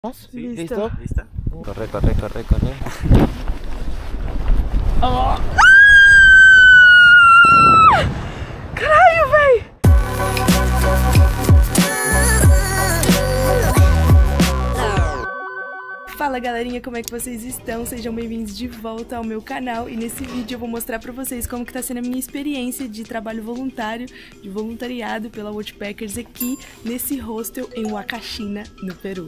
Sí, ¿Listo? ¿Lista? Corre, corre, corre, corre. Oh. Caralho, véi! Fala galerinha, como é que vocês estão? Sejam bem-vindos de volta ao meu canal e nesse vídeo eu vou mostrar pra vocês como que tá sendo a minha experiência de trabalho voluntário, de voluntariado pela Woodpeckers aqui nesse hostel em Huacachina, no Peru.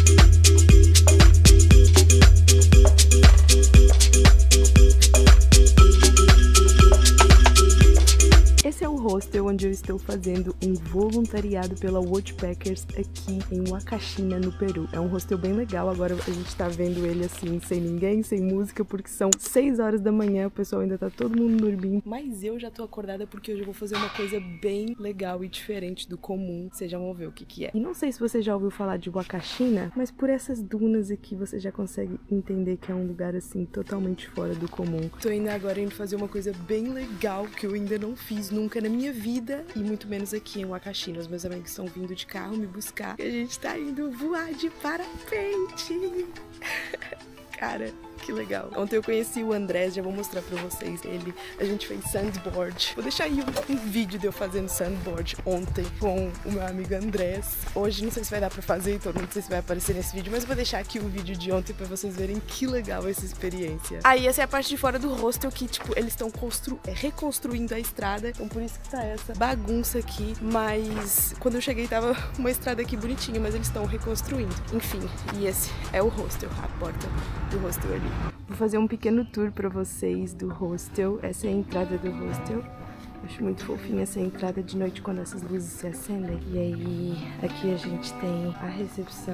Esse é o hostel onde eu estou fazendo um voluntariado pela Woodpeckers aqui em Huacachina, no Peru. É um hostel bem legal, agora a gente tá vendo ele assim, sem ninguém, sem música, porque são 6 horas da manhã, o pessoal ainda tá todo mundo dormindo. Mas eu já tô acordada porque hoje eu vou fazer uma coisa bem legal e diferente do comum. Vocês já vão ver o que que é. E não sei se você já ouviu falar de Huacachina, mas por essas dunas aqui você já consegue entender que é um lugar assim, totalmente fora do comum. Tô indo agora fazer uma coisa bem legal que eu ainda não fiz nunca na minha vida e muito menos aqui em Huacachina. Os meus amigos estão vindo de carro me buscar e a gente tá indo voar de parapente. Cara, que legal. Ontem eu conheci o Andrés, já vou mostrar pra vocês ele. A gente fez sandboard. Vou deixar aí um vídeo de eu fazendo sandboard ontem com o meu amigo Andrés. Hoje não sei se vai dar pra fazer, então não sei se vai aparecer nesse vídeo, mas eu vou deixar aqui o vídeo de ontem pra vocês verem que legal essa experiência. Aí essa é a parte de fora do hostel que, tipo, eles estão reconstruindo a estrada, então por isso que tá essa bagunça aqui, mas quando eu cheguei tava uma estrada aqui bonitinha, mas eles estão reconstruindo. Enfim, e esse é o hostel, a porta do hostel ali. Vou fazer um pequeno tour pra vocês do hostel. Essa é a entrada do hostel. Acho muito fofinha essa entrada de noite quando essas luzes se acendem. E aí, aqui a gente tem a recepção.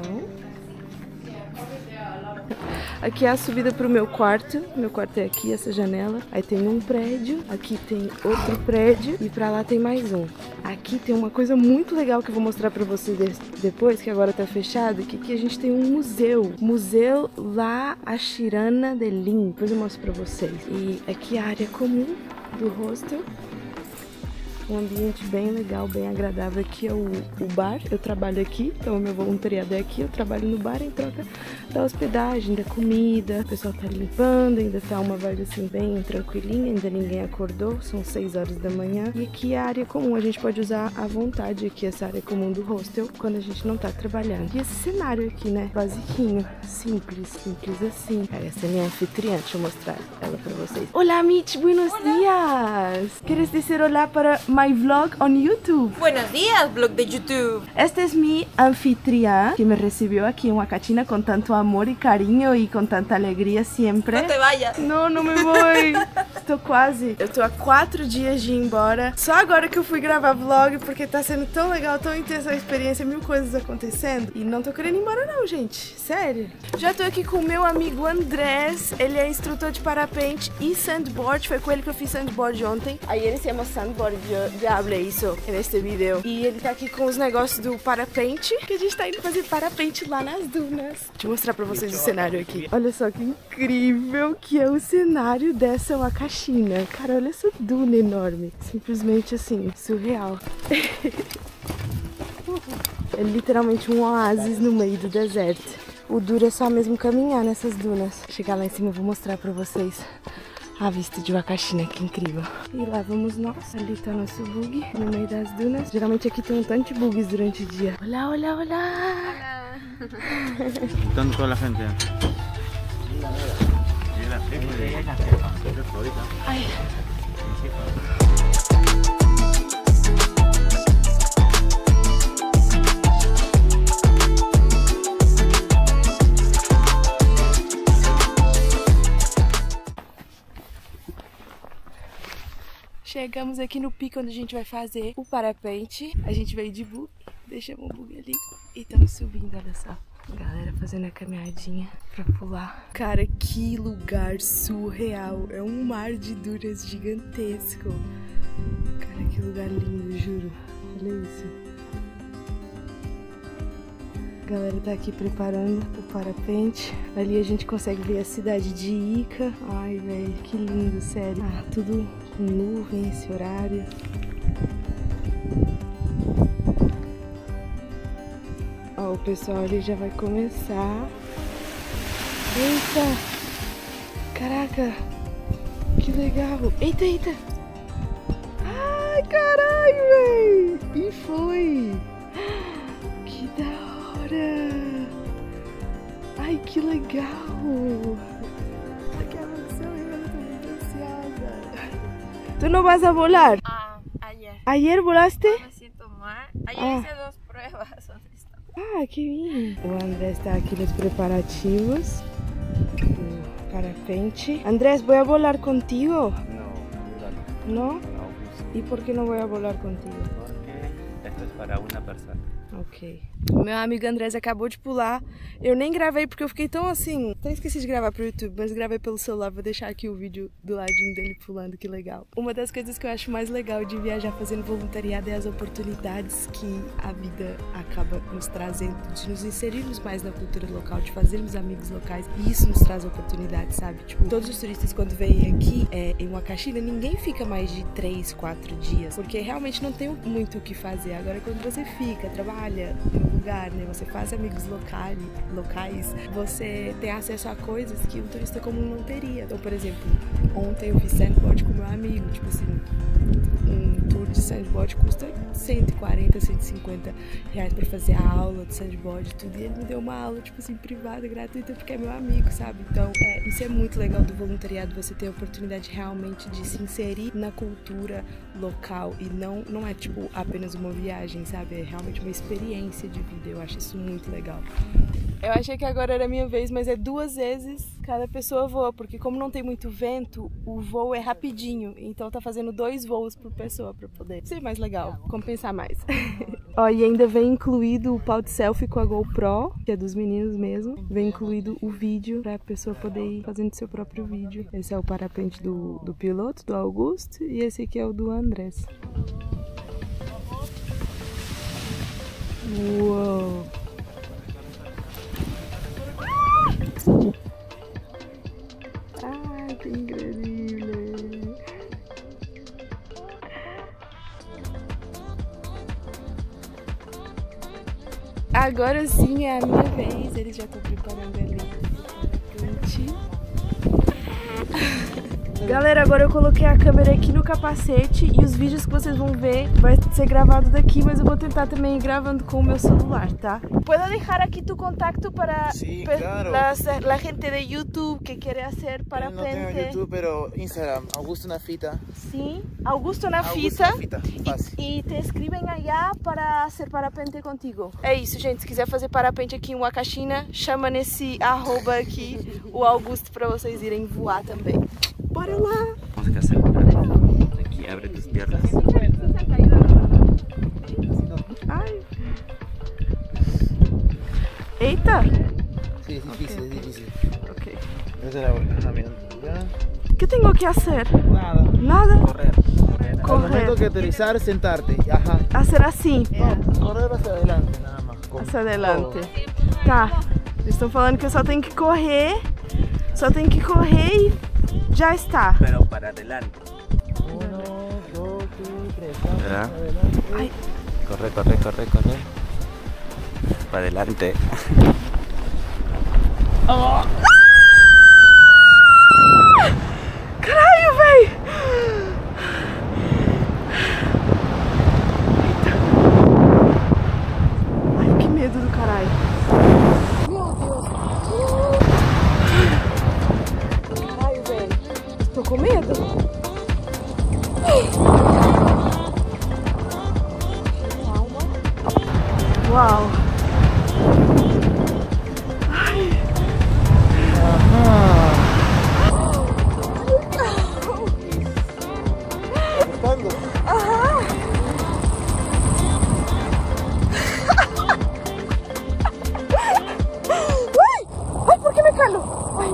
Aqui é a subida pro meu quarto. Meu quarto é aqui, essa janela. Aí tem um prédio, aqui tem outro prédio e pra lá tem mais um. Aqui tem uma coisa muito legal que eu vou mostrar pra vocês depois, que agora tá fechado, que aqui a gente tem um museu. Museu La Achirana de Lin. Depois eu mostro pra vocês. E aqui é a área comum do hostel. Um ambiente bem legal, bem agradável. Aqui é o bar, eu trabalho aqui, então o meu voluntariado é aqui, eu trabalho no bar em troca da hospedagem, da comida, o pessoal tá limpando, ainda tá uma vibe assim bem tranquilinha, ainda ninguém acordou, são 6 horas da manhã. E aqui é a área comum, a gente pode usar à vontade aqui essa área comum do hostel quando a gente não tá trabalhando. E esse cenário aqui, né, basiquinho, simples assim. Essa é minha anfitriã, deixa eu mostrar ela pra vocês. Olá, Mitch, buenos dias! ¿Quieres decir hola para my vlog on YouTube? Buenos días, vlog de YouTube. Esta es mi anfitriã que me recibió aquí en Huacachina con tanto amor y cariño y con tanta alegría siempre. No te vayas. Não, não me vou. Estou quase. Eu tô há 4 dias de ir embora. Só agora que eu fui gravar vlog porque tá sendo tão legal, tão intensa a experiência, mil coisas acontecendo. E não tô querendo ir embora não, gente. Sério. Já tô aqui com o meu amigo Andrés. Ele é instrutor de parapente e sandboard. Foi com ele que eu fiz sandboard ontem. Aí ele se chama sandboard. Já hablé isso neste vídeo. E ele tá aqui com os negócios do parapente, que a gente tá indo fazer parapente lá nas dunas. Deixa eu mostrar pra vocês o cenário aqui. Olha só que incrível que é o cenário dessa Huacachina. Cara, olha essa duna enorme. Simplesmente assim, surreal. É literalmente um oásis no meio do deserto. O duro é só mesmo caminhar nessas dunas. Chegar lá em cima eu vou mostrar pra vocês a vista de Huacachina, que incrível. E lá vamos nós. Ali tá nosso bug, no meio das dunas. Geralmente aqui tem um tanto de bugs durante o dia. Olá, olá, olá! Juntando toda la gente. Ai. Chegamos aqui no pico onde a gente vai fazer o parapente. A gente veio de bug, deixamos o bug ali e estamos subindo, olha só. Galera fazendo a caminhadinha pra pular. Cara, que lugar surreal. É um mar de dunas gigantesco. Cara, que lugar lindo, juro. Olha isso. A galera tá aqui preparando o parapente. Ali a gente consegue ver a cidade de Ica. Ai, velho, que lindo, sério. Ah, tudo com nuvem esse horário. Ó, o pessoal, ele já vai começar. Eita! Caraca! Que legal! Eita, eita! Ai, caralho, véi! E foi! Que da hora! Ai, que legal! Aquela missão eu tô muito ansiosa. ¿Tú no vas a volar? Ayer. ¿Ayer volaste? Me siento mal. Ayer hice 2 pruebas. Ah, que bien. O Andrés está aquí los preparativos do parapente. Andrés, ¿voy a volar contigo? No, ¿No? ¿Y por qué no voy a volar contigo? porque esto es para una persona. Ok. Meu amigo Andrés acabou de pular. Eu nem gravei porque eu fiquei tão assim... Até esqueci de gravar pro YouTube, mas gravei pelo celular. Vou deixar aqui o vídeo do ladinho dele pulando, que legal. Uma das coisas que eu acho mais legal de viajar fazendo voluntariado é as oportunidades que a vida acaba nos trazendo, de nos inserirmos mais na cultura local, de fazermos amigos locais. E isso nos traz oportunidades, sabe? Tipo, todos os turistas quando vêm aqui em Huacaxina, ninguém fica mais de 3, 4 dias, porque realmente não tem muito o que fazer. Agora, quando você fica, trabalha no lugar, né? Você faz amigos locais, você tem acesso a coisas que um turista comum não teria. Então, por exemplo, ontem eu fiz sandboard com meu amigo, tipo assim, um tour de sandboard custa 140, 150 reais pra fazer a aula de sandboard e tudo, e ele me deu uma aula, tipo assim, privada, gratuita, porque é meu amigo, sabe? Então, isso é muito legal do voluntariado, você ter a oportunidade realmente de se inserir na cultura local e não é, tipo, apenas uma viagem, sabe? É realmente uma experiência de vida, eu acho isso muito legal. Eu achei que agora era a minha vez, mas é 2 vezes cada pessoa voa, porque como não tem muito vento, o voo é rapidinho, então tá fazendo 2 voos por pessoa pra poder ser mais legal, compensar mais. Ó, e ainda vem incluído o pau de selfie com a GoPro, que é dos meninos mesmo, vem incluído o vídeo pra pessoa poder ir fazendo seu próprio vídeo. Esse é o parapente do piloto, do Augusto, e esse aqui é o do Andrés. Uou! Ai, que incrível! Agora sim é a minha vez, eles já estão preparando ali o parapente. Galera, agora eu coloquei a câmera aqui no capacete e os vídeos que vocês vão ver vai ser gravado daqui, mas eu vou tentar também ir gravando com o meu celular, tá? Puedo deixar aqui tu contacto para Sí, claro. la gente de YouTube que quiere hacer parapente? No tengo YouTube, pero Instagram, Augusto na Fita. Sim, Augusto na Augusto Fita. na Fita, fácil. E te escrevem allá para hacer parapente contigo. É isso, gente. Se quiser fazer parapente aqui em Huacaxina, chama nesse arroba aqui o Augusto para vocês irem voar também. Bora lá! Vamos que asegurar. Aquí abre tus piernas. Ai! Eita! Sí, es difícil, es difícil. Ok. Esa es la buena. O que tenho que hacer? Nada. Nada? Correr. Al momento que aterrizar, sentarte. Ajá. Hacer assim. Correr hacia adelante, nada más. Con Hacia adelante. todo. Tá. Eles estão falando que eu só tenho que correr. Só tenho que correr e já está. Pero para adelante. 1, 2, 3, ¿Verdad? adelante. Ai. Corre, corre, corre, corre. Para adelante. Caralho, véi! Ai, que medo do caralho. Meu Deus. Caralho, velho. Tô com medo. Calma. Uau. Ai, por que me calo? Ai,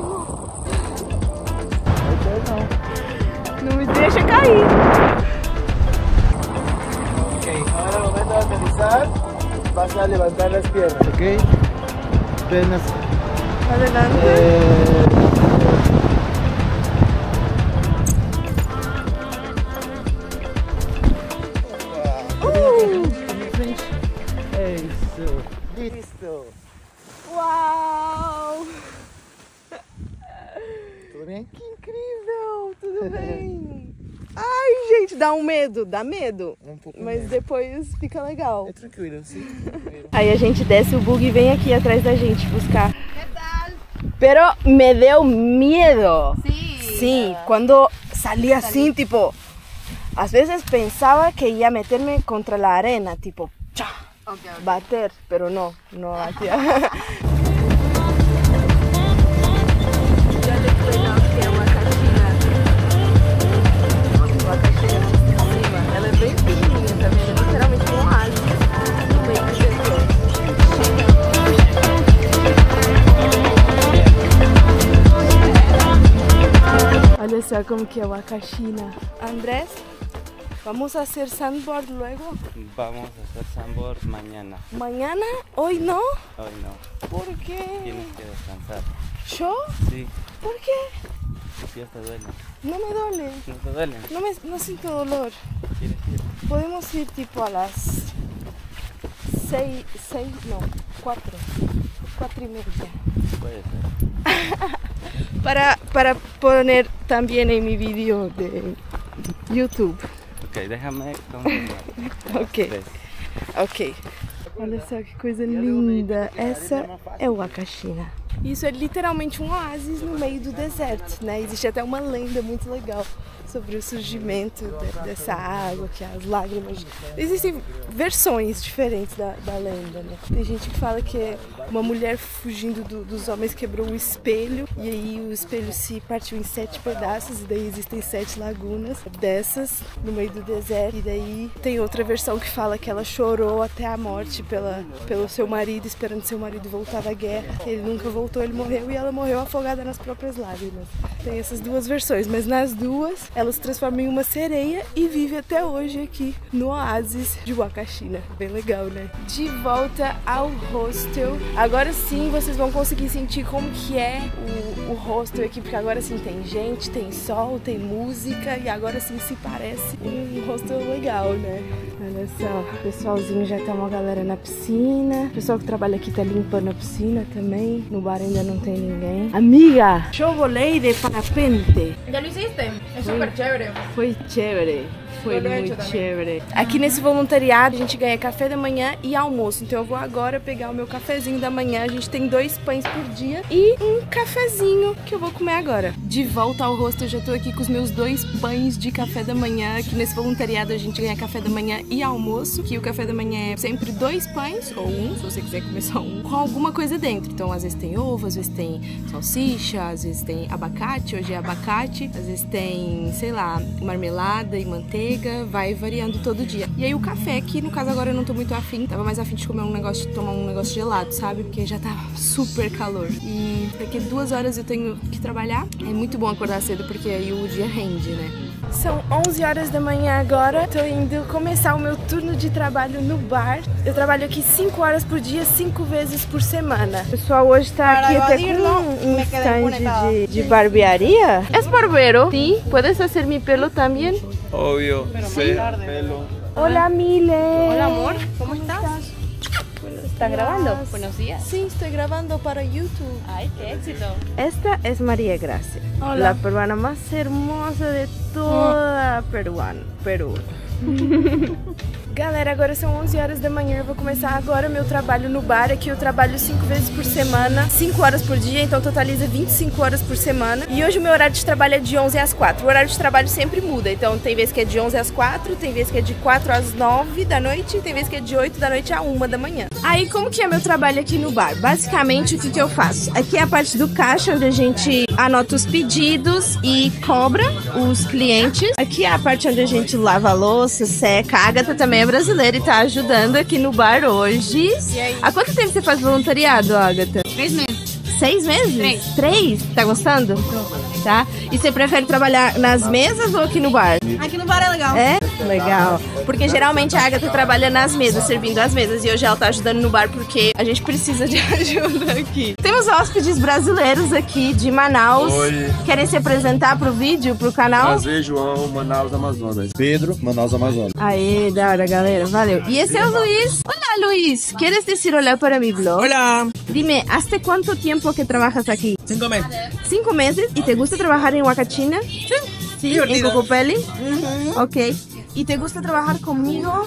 não. Não me deixa cair. Ok, ahora al momento de aterrizar, vas a levantar las piernas, ok? Piernas. Adelante. Eso. Listo. tudo bem? Ai, gente, dá um medo, dá medo. Um pouco Mas depois fica legal. É tranquilo, sim. Tranquilo. Aí a gente desce o bug e vem aqui atrás da gente buscar. Pero me deu miedo. Sí, cuando salí así, tipo, a veces pensaba que iba a meterme contra la arena, tipo, bater, pero no hacía. Ela é bem pequenininha, tá vendo? Literalmente um oásis no meio do deserto. Olha só como que é o Huacachina. Andrés, vamos a hacer sandboard luego? Vamos a hacer sandboard mañana. ¿Mañana? ¿Hoy no? Hoy no. ¿Por qué? Tienes que descansar. ¿Yo? Sí, ¿Por qué? tus pies te duelen. No me duele. ¿No te duelen? No siento dolor. ¿Quieres ir? Podemos ir tipo a las 4 y media. Puede ser. Para poner también en mi video de YouTube. Ok, déjame continuar. Ok. Tres. Ok. Olha só que coisa linda. Essa é o Huacachina. Isso é literalmente um oásis no meio do deserto, né? Existe até uma lenda muito legal sobre o surgimento dessa água, que é as lágrimas. Existem versões diferentes da lenda, né? Tem gente que fala que é uma mulher fugindo dos homens quebrou o espelho e aí o espelho se partiu em 7 pedaços e daí existem 7 lagunas dessas no meio do deserto. E daí tem outra versão que fala que ela chorou até a morte pelo seu marido, esperando seu marido voltar da guerra. Ele nunca voltou, ele morreu e ela morreu afogada nas próprias lágrimas. Tem essas duas versões, mas nas duas ela se transforma em uma sereia e vive até hoje aqui no oásis de Huacachina. Bem legal, né? De volta ao hostel. Agora sim vocês vão conseguir sentir como que é o hostel aqui, porque agora sim tem gente, tem sol, tem música e agora sim se parece um hostel legal, né? Olha só, o pessoalzinho já tá uma galera na piscina. O pessoal que trabalha aqui tá limpando a piscina também. No bar ainda não tem ninguém. Amiga, eu volei de parapente. ¿Ya lo hiciste? Es súper chévere. Foi chévere. Foi Eu muito também. chévere. Aqui nesse voluntariado a gente ganha café da manhã e almoço. Então eu vou agora pegar o meu cafezinho da manhã. A gente tem 2 pães por dia e um cafezinho que eu vou comer agora. De volta ao hostel, eu já tô aqui com os meus 2 pães de café da manhã. Aqui nesse voluntariado a gente ganha café da manhã e almoço. Que o café da manhã é sempre 2 pães, ou um, se você quiser comer só um, com alguma coisa dentro. Então às vezes tem ovo, às vezes tem salsicha, às vezes tem abacate, hoje é abacate, às vezes tem, sei lá, marmelada e manteiga. Vai variando todo dia. E aí o café, que no caso agora eu não tô muito afim, tava mais afim de comer tomar um negócio gelado, sabe? Porque já tá super calor. E daqui a 2 horas eu tenho que trabalhar. É muito bom acordar cedo porque aí o dia rende, né? São 11 horas da manhã agora. Tô indo começar o meu turno de trabalho no bar. Eu trabalho aqui 5 horas por dia, 5 vezes por semana. O pessoal hoje tá aqui até com um stand de barbearia. ¿Es barbero? Sí. ¿Puedes hacer mi pelo también? Obvio. Sí. Pelo. Hola, Mile. Hola, amor. ¿Cómo estás? ¿Estás grabando? Buenos días. Sí, estoy grabando para YouTube. Ay, qué éxito. Esta es María Gracia, Hola. la peruana más hermosa de toda Perú. Galera, agora são 11 horas da manhã, eu vou começar agora meu trabalho no bar. Aqui eu trabalho 5 vezes por semana, 5 horas por dia, então totaliza 25 horas por semana. E hoje o meu horário de trabalho é de 11 às 4. O horário de trabalho sempre muda, então tem vezes que é de 11 às 4, tem vezes que é de 4 às 9 da noite, tem vezes que é de 8 da noite a 1 da manhã. Aí como que é meu trabalho aqui no bar? Basicamente o que eu faço? Aqui é a parte do caixa, onde a gente anota os pedidos e cobra os clientes. Aqui é a parte onde a gente lava a louça, seca. A Agatha também é brasileira e tá ajudando aqui no bar hoje. Há quanto tempo você faz voluntariado, Agatha? 3 meses. 6 meses? 3? Tá gostando? Tá? E você prefere trabalhar nas mesas ou aqui no bar? Aqui no bar é legal. É? Legal. Porque geralmente a Agatha trabalha nas mesas, servindo as mesas. E hoje ela tá ajudando no bar porque a gente precisa de ajuda aqui. Temos hóspedes brasileiros aqui de Manaus. Oi. Querem se apresentar pro vídeo, pro canal? Prazer, João, Manaus, Amazonas. Pedro, Manaus, Amazonas. Aê, da hora, galera. Valeu. E esse é o Luis. Hola, Luis. ¿Quieres decir hola para mi blog? Hola. Dime, ¿hace cuánto tiempo que trabajas aquí? 5 meses. 5 meses. ¿Y te gusta trabajar en Huacachina? Sí. Sí, en Cocopelli. Ok. ¿Y te gusta trabajar conmigo?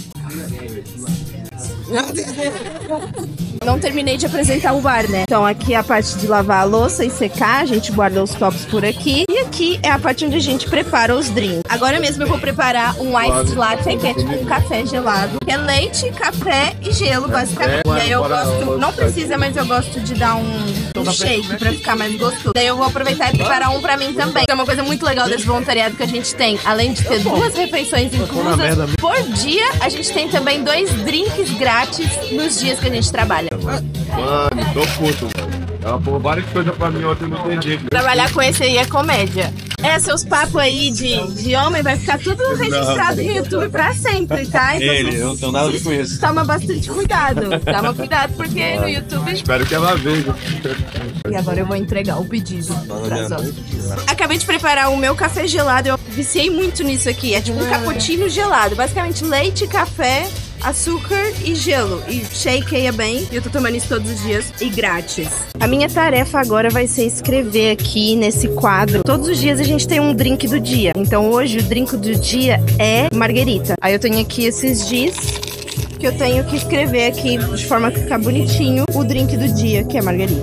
Não terminei de apresentar o bar, né? Então aqui é a parte de lavar a louça e secar, a gente guarda os copos por aqui. E aqui é a parte onde a gente prepara os drinks. Agora mesmo eu vou preparar um iced latte, que é tipo um café gelado. Que é leite, café e gelo, basicamente. E aí eu gosto, não precisa, mas eu gosto de dar um shake pra ficar mais gostoso. Daí eu vou aproveitar e preparar um pra mim também. É uma coisa muito legal desse voluntariado que a gente tem. Além de ter 2 refeições inclusas por dia, a gente tem também 2 drinks grátis nos dias que a gente trabalha. Mano, tô puto, velho. Ela falou várias coisas pra mim ontem, eu não entendi. Trabalhar com esse aí é comédia. Seus papos aí de homem vai ficar tudo registrado no YouTube pra sempre, tá? Então, Eu não tenho nada a ver com isso. toma bastante cuidado. Toma cuidado, porque no YouTube... Espero que ela veja. E agora eu vou entregar o pedido pras outras. Acabei de preparar o meu café gelado. Eu viciei muito nisso aqui. É tipo um cappuccino gelado. Basicamente leite, café, açúcar e gelo. E shakeia bem. E eu tô tomando isso todos os dias. E grátis. A minha tarefa agora vai ser escrever aqui nesse quadro. Todos os dias a gente tem um drink do dia. Então hoje o drink do dia é marguerita. Aí eu tenho aqui esses dias que eu tenho que escrever aqui de forma a ficar bonitinho o drink do dia, que é marguerita.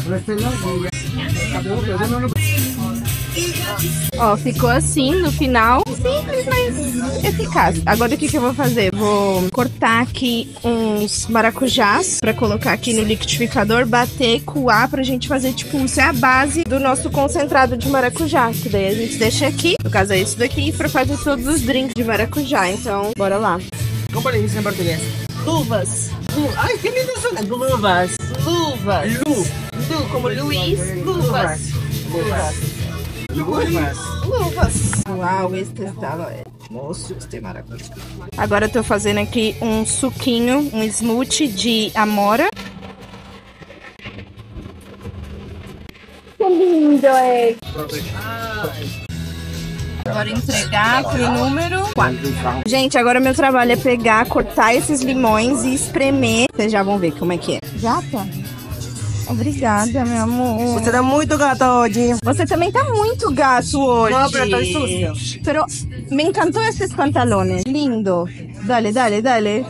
Ó, ficou assim no final. Simples, mas eficaz. Agora o que eu vou fazer? Vou cortar aqui uns maracujás pra colocar aqui no liquidificador, bater, coar pra gente fazer, tipo, isso é a base do nosso concentrado de maracujá. Que daí a gente deixa aqui, no caso é isso daqui, pra fazer todos os drinks de maracujá. Então, bora lá. ¿Cómo le dicen en portugués? Luvas. ¡Ay, qué lindo suena! Luvas. Luvas. Lu, como Luiz, luvas. Luvas. Uau, este estava... Nossa, este é maravilhoso. Agora eu tô fazendo aqui um suquinho, um smoothie de amora. Que lindo, é! Agora entregar pro número 4. Gente, agora meu trabalho é pegar, cortar esses limões e espremer. Vocês já vão ver como é que é. Já tá. Obrigada, meu amor. Você tá muito gato hoje. Você também tá muito gato hoje. Não, pero tá sucio. Pero me encantou esses pantalones. Lindo. Dale, dale, dale.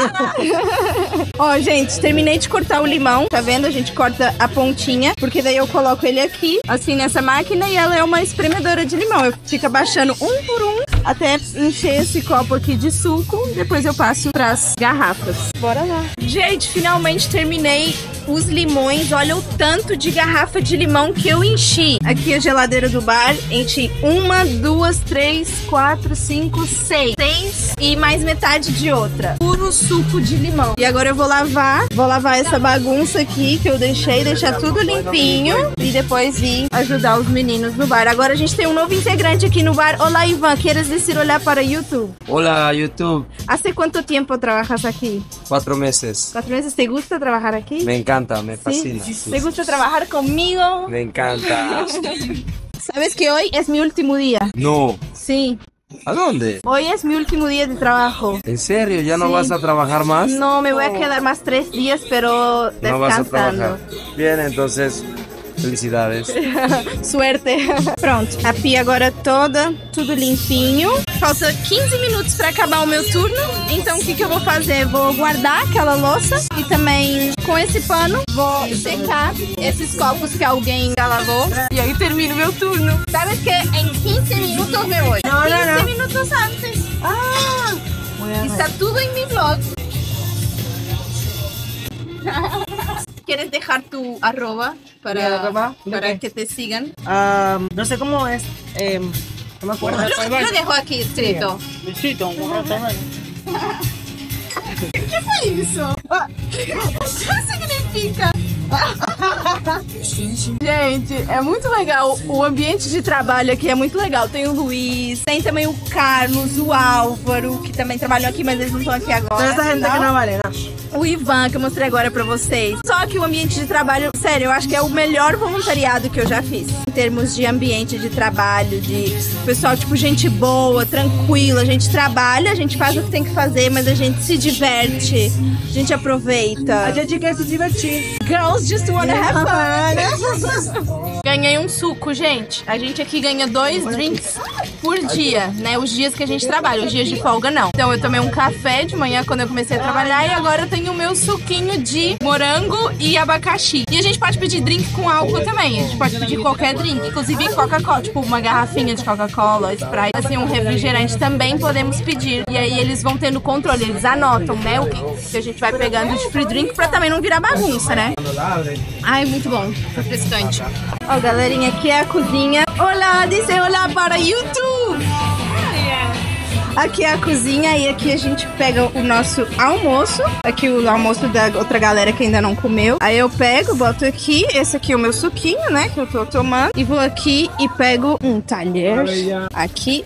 Ó, gente, terminei de cortar o limão. Tá vendo? A gente corta a pontinha, porque daí eu coloco ele aqui, assim, nessa máquina, e ela é uma espremedora de limão. Eu fico abaixando um por um até encher esse copo aqui de suco. Depois eu passo pras garrafas. Bora lá. Gente, finalmente terminei os limões. Olha o tanto de garrafa de limão que eu enchi. Aqui a geladeira do bar. Enchi 1, 2, 3, 4, 5, 6. 6 e mais metade de outra. Puro suco de limão. E agora eu vou lavar. Vou lavar essa bagunça aqui que eu deixei. Deixar tudo limpinho. E depois ir ajudar os meninos no bar. Agora a gente tem um novo integrante aqui no bar. Olá, Ivan. ¿Quieres decir hola para YouTube? Hola YouTube, ¿Hace cuánto tiempo trabajas aquí? 4 meses. 4 meses. ¿Te gusta trabajar aquí? Me encanta, me ¿Sí? fascina. Sí, ¿Te gusta trabajar conmigo? me encanta. ¿Sabes que hoy es mi último día? No, Sí. ¿a dónde? Hoy es mi último día de trabajo. ¿En serio? ¿Ya no Sí. vas a trabajar más? No, me voy a quedar más 3 días, pero No vas a descansando. trabajar. Bien, entonces, felicidades. Suerte. Pronto, a pia agora toda, tudo limpinho. Falta 15 minutos para acabar o meu turno. Então o que eu vou fazer? Vou guardar aquela louça e também com esse pano vou secar esses copos que alguém já lavou. E aí termino meu turno. Sabes que em 15 minutos me voy. 15 minutos antes. Ah, está tudo em mi blog. ¿Quieres dejar tu arroba ¿Mi arroba? para Ok. que te sigan? No sé cómo es. No me acuerdo. Lo dejo aqui escrito. Besito, ¿Qué fue eso? ¿Qué significa? Gente, é muito legal. O ambiente de trabalho aqui é muito legal. Tem o Luiz, tem também o Carlos, o Álvaro, que também trabalham aqui, mas eles não estão aqui agora. Toda essa gente que não vale, né? O Ivan, que eu mostrei agora pra vocês. Só que o ambiente de trabalho, sério, eu acho que é o melhor voluntariado que eu já fiz. Em termos de ambiente de trabalho, de pessoal, tipo, gente boa, tranquila. A gente trabalha, a gente faz o que tem que fazer, mas a gente se diverte, a gente aproveita. A gente quer se divertir. Girls just wanna have fun. Ganhei um suco, gente. A gente aqui ganha 2 drinks por dia, né? Os dias que a gente trabalha, os dias de folga não. Então eu tomei um café de manhã quando eu comecei a trabalhar e agora eu tenho o meu suquinho de morango e abacaxi. E a gente pode pedir drink com álcool também. A gente pode pedir qualquer drink, inclusive Coca-Cola, tipo uma garrafinha de Coca-Cola, Sprite, assim, um refrigerante também podemos pedir. E aí eles vão tendo controle, eles anotam, né, o que a gente vai pegando de free drink pra também não virar bagunça, né? Ai, muito bom, refrescante. Ó, galerinha, aqui é a cozinha. Olá, disse olá para YouTube! Aqui é a cozinha e aqui a gente pega o nosso almoço. Aqui o almoço da outra galera que ainda não comeu. Aí eu pego, boto aqui. Esse aqui é o meu suquinho, né? Que eu tô tomando. E vou aqui e pego um talher aqui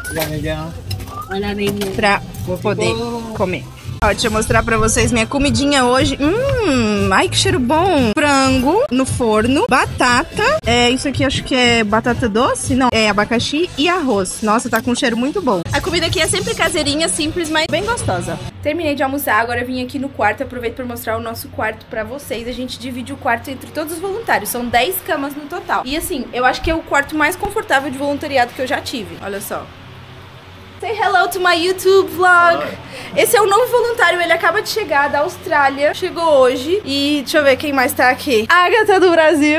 pra poder comer. Ó, deixa eu mostrar pra vocês minha comidinha hoje. Ai, que cheiro bom. Frango no forno, batata. Isso aqui acho que é batata doce. Não, é abacaxi e arroz. Nossa, tá com um cheiro muito bom. A comida aqui é sempre caseirinha, simples, mas bem gostosa. Terminei de almoçar, agora eu vim aqui no quarto. Aproveito pra mostrar o nosso quarto pra vocês. A gente divide o quarto entre todos os voluntários. São 10 camas no total. E assim, eu acho que é o quarto mais confortável de voluntariado que eu já tive. Olha só. Say hello to my YouTube vlog. Esse é o novo voluntário, ele acaba de chegar da Austrália. Chegou hoje. E deixa eu ver quem mais tá aqui. Agatha do Brasil.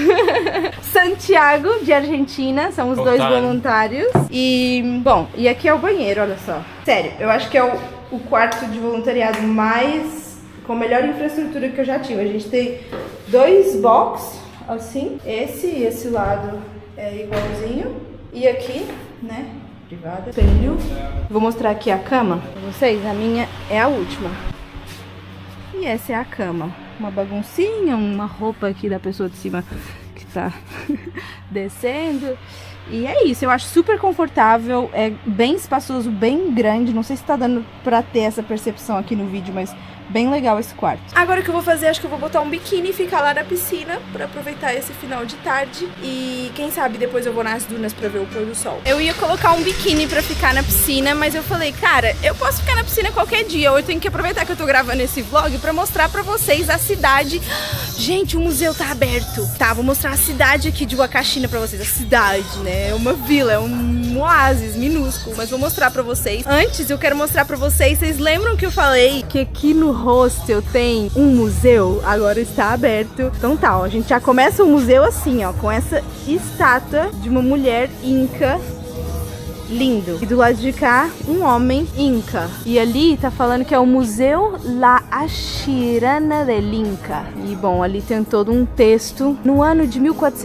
Santiago de Argentina. São os dois voluntários. E, bom, e aqui é o banheiro, olha só. Sério, eu acho que é o quarto de voluntariado mais... com a melhor infraestrutura que eu já tive. A gente tem 2 box, assim. Esse lado é igualzinho. E aqui, né? Privada. Espelho. Vou mostrar aqui a cama pra vocês. A minha é a última. E essa é a cama. Uma baguncinha, uma roupa aqui da pessoa de cima que tá descendo. E é isso, eu acho super confortável, é bem espaçoso, bem grande. Não sei se tá dando pra ter essa percepção aqui no vídeo, mas bem legal esse quarto. Agora o que eu vou fazer, acho que eu vou botar um biquíni e ficar lá na piscina pra aproveitar esse final de tarde. E quem sabe depois eu vou nas dunas pra ver o pôr do sol. Eu ia colocar um biquíni pra ficar na piscina, mas eu falei, cara, eu posso ficar na piscina qualquer dia. Ou eu tenho que aproveitar que eu tô gravando esse vlog pra mostrar pra vocês a cidade. Gente, o museu tá aberto. Tá, vou mostrar a cidade aqui de Huacaxina pra vocês. A cidade, né? É uma vila, é um oásis minúsculo, mas vou mostrar pra vocês. Antes, eu quero mostrar pra vocês, vocês lembram que eu falei que aqui no hostel tem um museu? Agora está aberto. Então tá, ó, a gente já começa o museu assim, ó, com essa estátua de uma mulher inca. Lindo. E do lado de cá, um homem inca. E ali tá falando que é o Museu La Achirana del Inca. E bom, ali tem todo um texto. No ano de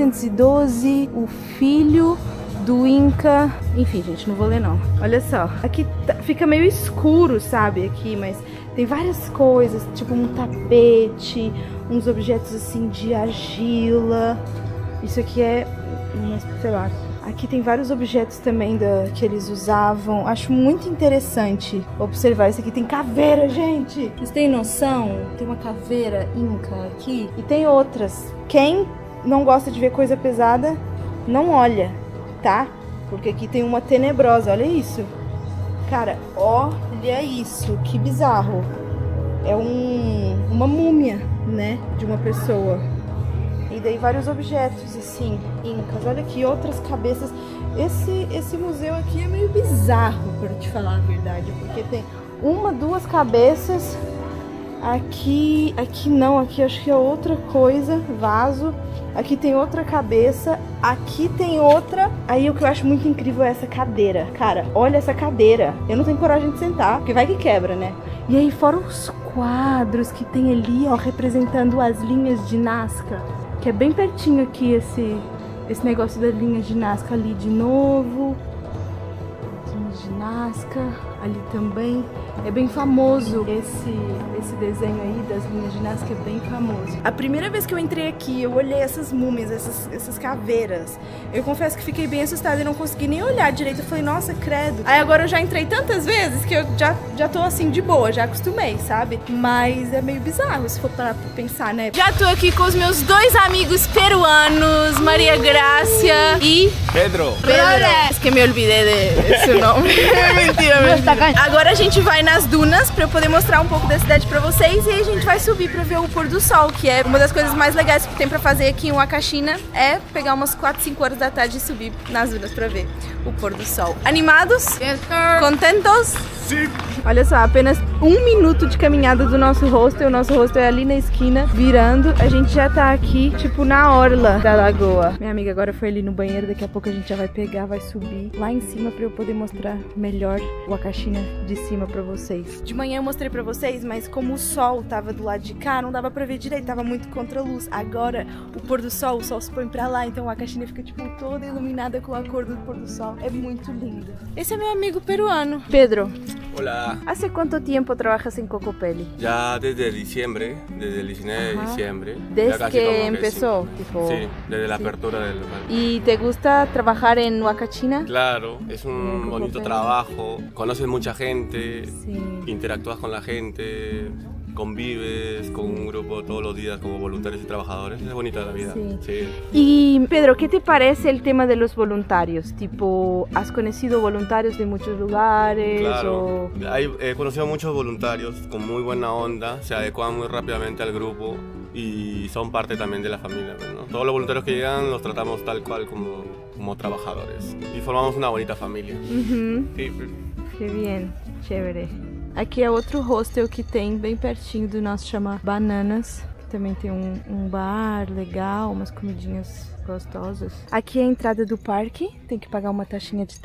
1412, o filho do Inca... Enfim, gente, não vou ler não. Olha só. Aqui fica meio escuro, sabe? Aqui, mas tem várias coisas. Tipo um tapete, uns objetos assim de argila. Isso aqui é... sei lá... Aqui tem vários objetos também que eles usavam. Acho muito interessante observar. Esse aqui tem caveira, gente. Vocês têm noção? Tem uma caveira inca aqui. E tem outras. Quem não gosta de ver coisa pesada, não olha, tá? Porque aqui tem uma tenebrosa. Olha isso. Cara, olha isso. Que bizarro. É uma múmia, né? De uma pessoa. E daí vários objetos, assim, incas. Olha aqui, outras cabeças. Esse museu aqui é meio bizarro, pra te falar a verdade. Porque tem 1, 2 cabeças. Aqui não, aqui acho que é outra coisa. Vaso. Aqui tem outra cabeça. Aqui tem outra. Aí o que eu acho muito incrível é essa cadeira. Cara, olha essa cadeira. Eu não tenho coragem de sentar, porque vai que quebra, né? E aí fora os quadros que tem ali, ó, representando as linhas de Nazca. Que é bem pertinho aqui esse negócio da linha de Nazca ali de novo. Linha de Nazca ali também. É bem famoso esse desenho aí das linhas de Nazca, é bem famoso. A primeira vez que eu entrei aqui, eu olhei essas múmias, essas caveiras. Eu confesso que fiquei bem assustada e não consegui nem olhar direito. Eu falei, nossa, credo. Aí agora eu já entrei tantas vezes que eu já tô assim de boa, já acostumei, sabe? Mas é meio bizarro se for parar pra pensar, né? Já tô aqui com os meus 2 amigos peruanos, Maria Gracia e... Pedro. Es que me olvidé de su nombre. Mentira, Agora a gente vai nas dunas pra eu poder mostrar um pouco da cidade pra vocês. E aí a gente vai subir pra ver o pôr do sol, que é uma das coisas mais legais que tem pra fazer aqui em Huacachina. É pegar umas 4, 5 horas da tarde e subir nas dunas pra ver o pôr do sol. Animados? Contentos? Sim. Olha só, apenas 1 minuto de caminhada do nosso hostel. O nosso hostel é ali na esquina, virando. A gente já tá aqui, tipo, na orla da lagoa. Minha amiga agora foi ali no banheiro. Daqui a pouco a gente já vai pegar, vai subir lá em cima pra eu poder mostrar melhor o Huacachina de cima pra vocês. De manhã eu mostrei pra vocês, mas como o sol tava do lado de cá, não dava pra ver direito, tava muito contra a luz. Agora, o pôr do sol, o sol se põe pra lá, então a Huacachina fica, tipo, toda iluminada com a cor do pôr do sol. É muito lindo. Esse é meu amigo peruano. Pedro. Hola. ¿Hace cuánto tiempo trabajas en Cocopelli? Ya desde diciembre, desde el 19 de diciembre. ¿Desde que empezó? Tipo... Sí, desde la apertura del local. ¿Y te gusta trabajar en Huacachina? Claro, es un bonito trabajo, conoces mucha gente, interactúas con la gente, convives con un grupo todos los días como voluntarios y trabajadores. Es bonita la vida. Sí. Y Pedro, ¿qué te parece el tema de los voluntarios? Tipo, ¿has conocido voluntarios de muchos lugares? Claro, he conocido muchos voluntarios con muy buena onda, se adecuan muy rápidamente al grupo y son parte también de la familia, ¿no? Todos los voluntarios que llegan los tratamos tal cual como trabajadores y formamos una bonita familia. Sí. Qué bien, chévere. Aqui é outro hostel que tem bem pertinho do nosso, chama Bananas. Que também tem um bar legal, umas comidinhas gostosas. Aqui é a entrada do parque, tem que pagar uma taxinha de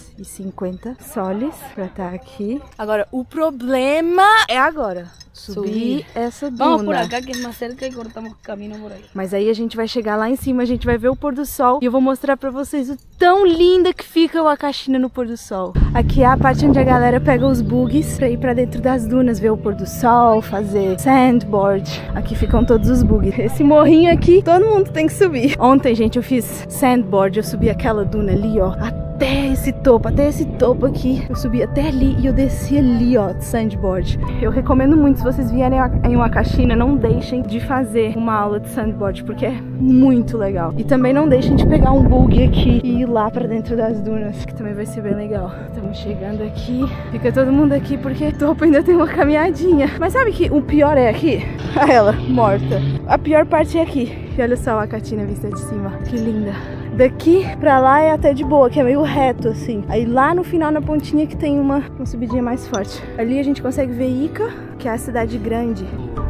3,50 soles pra estar aqui. Agora, o problema é agora subir essa duna. Vamos por acá que é mais cerca e cortamos caminho por aí. Mas aí a gente vai chegar lá em cima, a gente vai ver o pôr do sol e eu vou mostrar pra vocês o tão linda que fica o Huacachina no pôr do sol. Aqui é a parte onde a galera pega os bugies pra ir pra dentro das dunas, ver o pôr do sol, fazer sandboard. Aqui ficam todos os bugies. Esse morrinho aqui, todo mundo tem que subir. Ontem, gente, eu fiz sandboard, eu subi aquela duna ali, ó, até esse topo aqui. Eu subi até ali e eu desci ali, ó, de sandboard. Eu recomendo muito, se vocês vierem em Huacachina, não deixem de fazer uma aula de sandboard, porque é muito legal. E também não deixem de pegar um buggy aqui e ir lá pra dentro das dunas, que também vai ser bem legal. Estamos chegando aqui, fica todo mundo aqui porque topo ainda tem uma caminhadinha. Mas sabe que o pior é aqui? A ela, morta. A pior parte é aqui. E olha só a Huacachina vista de cima, que linda. Daqui pra lá é até de boa, que é meio reto assim. Aí lá no final, na pontinha, que tem uma subidinha mais forte. Ali a gente consegue ver Ica, que é a cidade grande.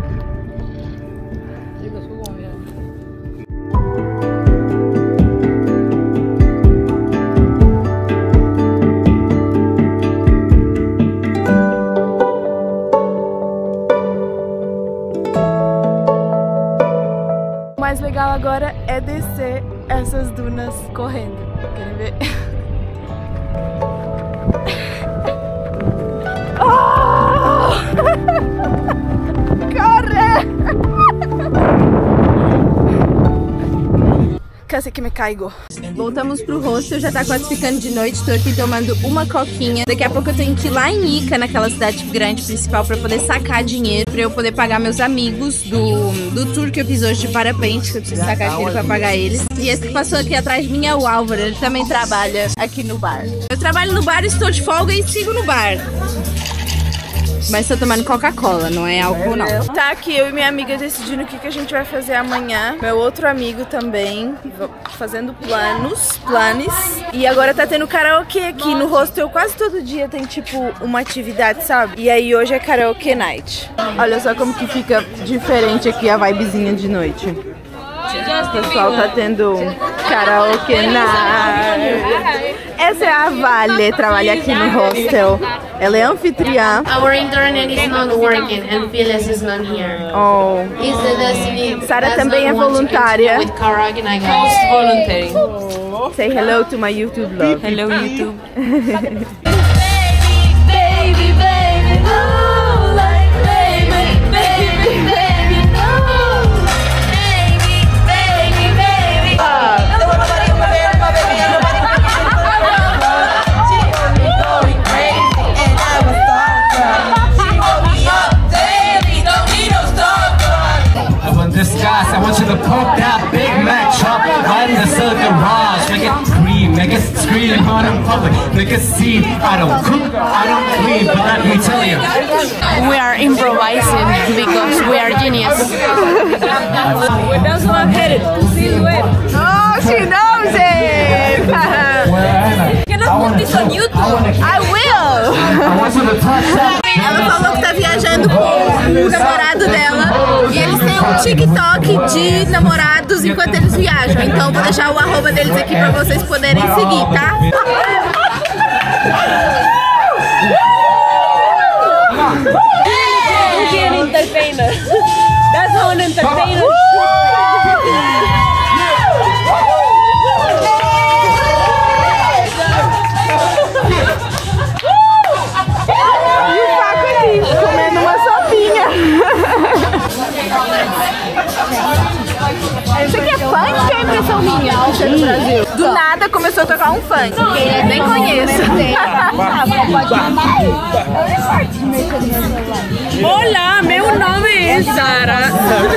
O mais legal agora é descer essas dunas correndo. Querem ver? Oh! Corre! Casi que me caigo. Voltamos pro hostel, já tá quase ficando de noite. Tô aqui tomando uma coquinha. Daqui a pouco eu tenho que ir lá em Ica, naquela cidade grande principal, pra poder sacar dinheiro, pra eu poder pagar meus amigos do tour que eu fiz hoje de parapente, que eu preciso sacar dinheiro pra pagar eles. E esse que passou aqui atrás de mim é o Álvaro, ele também trabalha aqui no bar. Eu trabalho no bar, estou de folga e sigo no bar. Mas tô tomando Coca-Cola, não é álcool não. Tá aqui eu e minha amiga decidindo o que a gente vai fazer amanhã. Meu outro amigo também, fazendo planos. E agora tá tendo karaokê aqui no hostel. Quase todo dia tem tipo uma atividade, sabe? E aí hoje é karaokê night. Olha só como que fica diferente aqui a vibezinha de noite. O pessoal tá tendo karaokê night. Essa é a Vale, trabalha aqui no hostel. Ela é anfitriã. Our internet is not working and Phyllis is not here. Oh. Sara também é voluntária. With karaoke night. Voluntary. Say hello to my YouTube love. Hello YouTube. I want you to pump that Big Mac chop right in the center garage. Make it cream, make it screen in front of public. Take a seat. I don't cook, I don't clean, but let me tell you. We are improvising because we are genius. Where does one headed? See you where? Oh, she knows it! Can I put this on YouTube? I will! I want you to touch that. Ela falou que tá viajando com o namorado dela e eles têm um TikTok de namorados enquanto eles viajam. Então vou deixar o arroba deles aqui pra vocês poderem seguir, tá? You be an entertainer. That's how an entertainer. Comendo uma sopinha. Isso aqui é funk ou é impressão minha? No Brasil. Do nada começou a tocar um funk. Nem conheço. Olá, meu nome é Sara.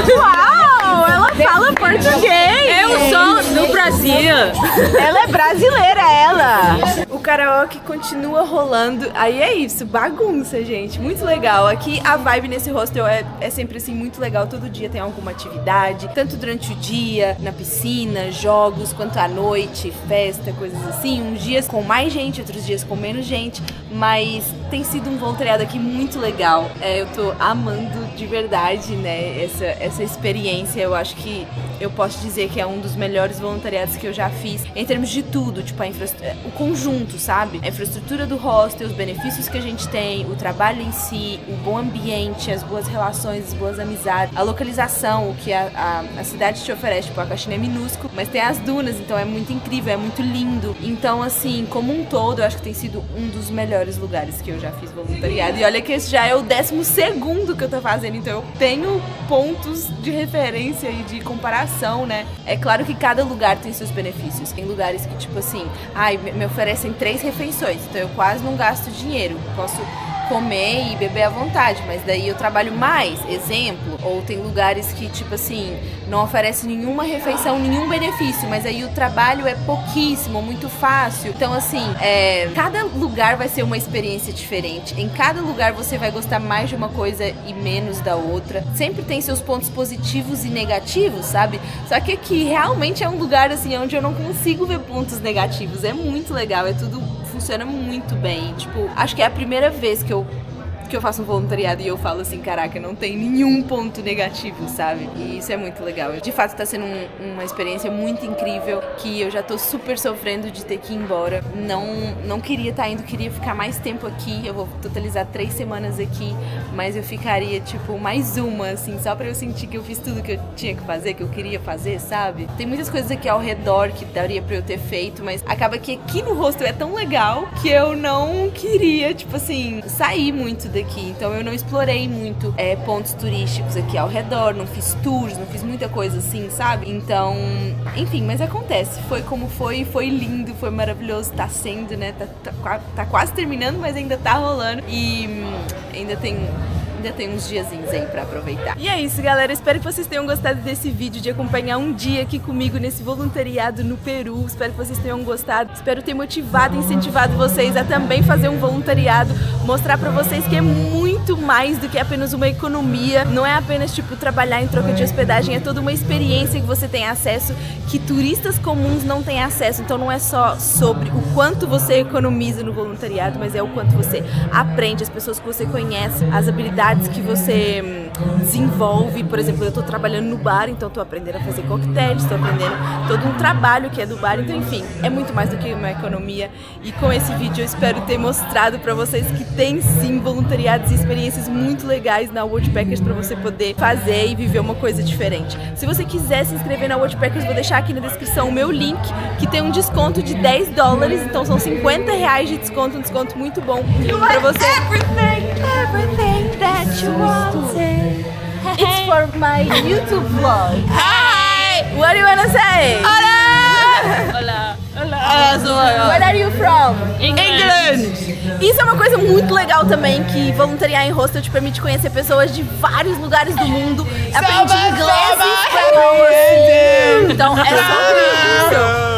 Uau, ela fala português. Eu sou do Brasil. Ela é brasileira, ela. O karaoke continua rolando. Aí é isso, bagunça, gente. Muito legal. Aqui a vibe nesse hostel é sempre assim, muito legal. Todo dia tem alguma atividade, tanto durante o dia, na piscina, jogos, quanto à noite, festa, coisas assim. Uns dias com mais gente, outros dias com menos gente. Mas tem sido um voluntariado aqui muito legal. Eu tô amando de verdade, né, essa experiência. Eu acho que eu posso dizer que é um dos melhores voluntariados que eu já fiz, em termos de tudo, tipo o conjunto, sabe? A infraestrutura do hostel, os benefícios que a gente tem, o trabalho em si, o bom ambiente, as boas relações, as boas amizades, a localização, o que a cidade te oferece. Tipo, a Wakaxina é minúsculo, mas tem as dunas, então é muito incrível, é muito lindo. Então, assim, como um todo, eu acho que tem sido um dos melhores lugares que eu já fiz voluntariado. E olha que esse já é o 12º que eu tô fazendo, então eu tenho pontos de referência e de comparação, né? É claro que cada lugar tem seus benefícios. Tem lugares que, tipo assim, me oferecem 3 refeições, então eu quase não gasto dinheiro. Posso comer e beber à vontade, mas daí eu trabalho mais, exemplo. Ou tem lugares que, tipo assim, não oferece nenhuma refeição, nenhum benefício, mas aí o trabalho é pouquíssimo, muito fácil. Então, assim, cada lugar vai ser uma experiência diferente. Em cada lugar você vai gostar mais de uma coisa e menos da outra. Sempre tem seus pontos positivos e negativos, sabe? Só que aqui realmente é um lugar, assim, onde eu não consigo ver pontos negativos. É muito legal, funciona muito bem. Tipo, acho que é a primeira vez que eu faço um voluntariado e eu falo assim, caraca, não tem nenhum ponto negativo, sabe? E isso é muito legal. De fato, tá sendo uma experiência muito incrível, que eu já tô super sofrendo de ter que ir embora. Não queria estar indo, queria ficar mais tempo aqui. Eu vou totalizar 3 semanas aqui, mas eu ficaria, tipo, mais uma, assim, só pra eu sentir que eu fiz tudo que eu tinha que fazer, que eu queria fazer, sabe? Tem muitas coisas aqui ao redor que daria pra eu ter feito, mas acaba que aqui no hostel é tão legal que eu não queria, tipo assim, sair muito daqui. Então eu não explorei muito pontos turísticos aqui ao redor, não fiz tours, não fiz muita coisa assim, sabe? Então, enfim, mas acontece. Foi como foi lindo, foi maravilhoso, tá sendo, né? Tá quase terminando, mas ainda tá rolando e ainda tem uns diazinhos aí pra aproveitar. E é isso, galera. Espero que vocês tenham gostado desse vídeo, de acompanhar um dia aqui comigo nesse voluntariado no Peru. Espero que vocês tenham gostado. Espero ter motivado e incentivado vocês a também fazer um voluntariado. Mostrar pra vocês que é muito mais do que apenas uma economia. Não é apenas, tipo, trabalhar em troca de hospedagem. É toda uma experiência que você tem acesso, que turistas comuns não têm acesso. Então não é só sobre o quanto você economiza no voluntariado, mas é o quanto você aprende, as pessoas que você conhece, as habilidades que você desenvolve. Por exemplo, eu tô trabalhando no bar, então tô aprendendo a fazer coquetéis, tô aprendendo todo um trabalho que é do bar. Então, enfim, é muito mais do que uma economia. E com esse vídeo eu espero ter mostrado pra vocês que tem sim voluntariados e experiências muito legais na Woodpeckers pra você poder fazer e viver uma coisa diferente. Se você quiser se inscrever na Woodpeckers, vou deixar aqui na descrição o meu link, que tem um desconto de $10, então são R$50 de desconto, um desconto muito bom pra você. Everything that you wanted. It's for my YouTube vlog. Hi! What do you wanna say? Hola! Hola! Where are you from? England! Isso é uma coisa muito legal também, que voluntariar em hostel te permite conhecer pessoas de vários lugares do mundo. Aprendi inglês e espanhol, assim. Então é sobre isso.